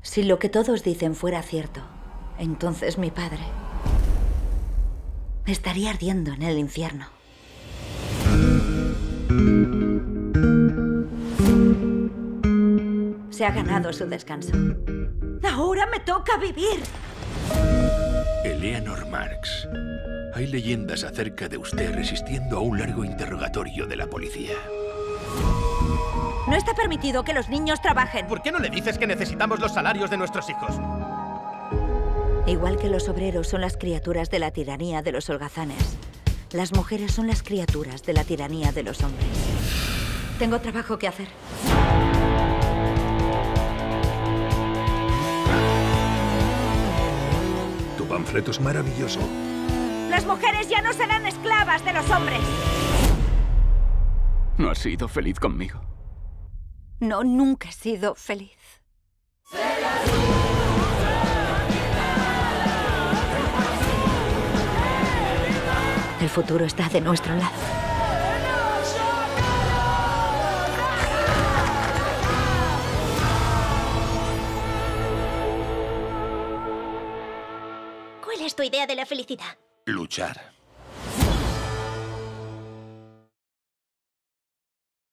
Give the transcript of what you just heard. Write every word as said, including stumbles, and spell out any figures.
Si lo que todos dicen fuera cierto, entonces mi padre estaría ardiendo en el infierno. Se ha ganado su descanso. ¡Ahora me toca vivir! Eleanor Marx. Hay leyendas acerca de usted resistiendo a un largo interrogatorio de la policía. No está permitido que los niños trabajen. ¿Por qué no le dices que necesitamos los salarios de nuestros hijos? Igual que los obreros son las criaturas de la tiranía de los holgazanes, las mujeres son las criaturas de la tiranía de los hombres. Tengo trabajo que hacer. Tu panfleto es maravilloso. Las mujeres ya no serán esclavas de los hombres. No has sido feliz conmigo. No, nunca he sido feliz. El futuro está de nuestro lado. ¿Cuál es tu idea de la felicidad? Luchar.